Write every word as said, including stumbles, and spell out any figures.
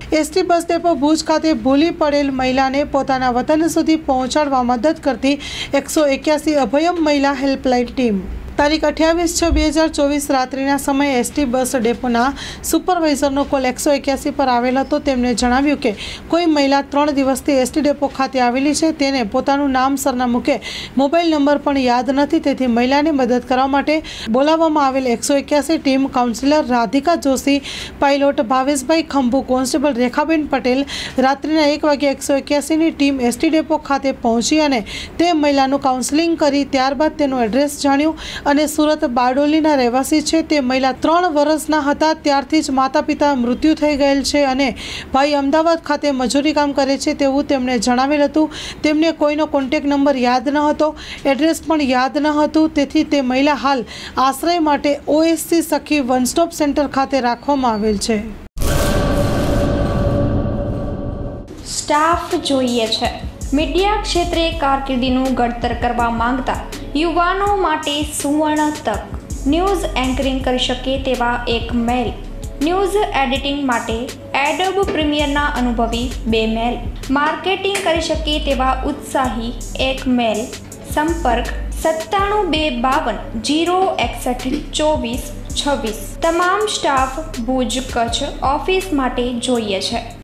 ST bus depot Bhuj ખાતે ભૂલી પડેલ મહિલાને પોતાના વતન સુધી પહોંચાડવા મદદ કરતી એકસો એક્યાસી અભયમ મહિલા હેલ્પલાઇન ટીમ તારીખ અઠ્યાવીસ છ બે હજાર ચોવીસ રાત્રિના સમયે એસટી બસ ડેપોના સુપરવાઇઝરનો કોલ એકસો એક્યાસી પર આવેલ હતો। તેમણે જણાવ્યું કે કોઈ મહિલા ત્રણ દિવસથી એસટી ડેપો ખાતે આવેલી છે, તેને પોતાનું નામ સરનામું કે મોબાઈલ નંબર પણ યાદ નથી, તેથી મહિલાને મદદ કરવા માટે બોલાવવામાં આવેલ એકસો એક્યાસી team counsellor Radhika Joshi, pilot Bhaveshbhai Khambhu, constable Rekhaben Patel રાત્રિના એક વાગે એકસો એક્યાસીની ટીમ એસટી ડેપો ખાતે પહોંચી અને તે મહિલાનું કાઉન્સેલિંગ કરી ત્યારબાદ તેનું એડ્રેસ જાણ્યું અને સુરત બારડોલીના રહેવાસી છે। તે મહિલા ત્રણ વર્ષના હતા ત્યારથી જ માતા પિતા મૃત્યુ થઈ ગયેલ છે અને ભાઈ અમદાવાદ ખાતે મજૂરી કામ કરે છે તેવું તેમણે જણાવેલ હતું। તેમને કોઈનો કોન્ટેક્ટ નંબર યાદ ન હતો, એડ્રેસ પણ યાદ ન હતું, તેથી તે મહિલા હાલ આશ્રય માટે ઓએસસી સખી વન સ્ટોપ સેન્ટર ખાતે રાખવામાં આવેલ છે। સ્ટાફ જોઈએ છે। મીડિયા ક્ષેત્રે કારકિર્દીનું ઘડતર કરવા માંગતા યુવાનો માટે સુવર્ણ તક। ન્યૂઝ એન્કરિંગ કરી શકે તેવા એક મેલ, ન્યૂઝ એડિટિંગ માટે એડોબ પ્રીમિયરના અનુભવી બે મેલ, માર્કેટિંગ કરી શકે તેવા ઉત્સાહી એક મેલ। સંપર્ક સત્તાણું બે બાવન જીરો એકસઠ ચોવીસ છવ્વીસ। તમામ સ્ટાફ ભુજ કચ્છ ઓફિસ માટે જોઈએ છે।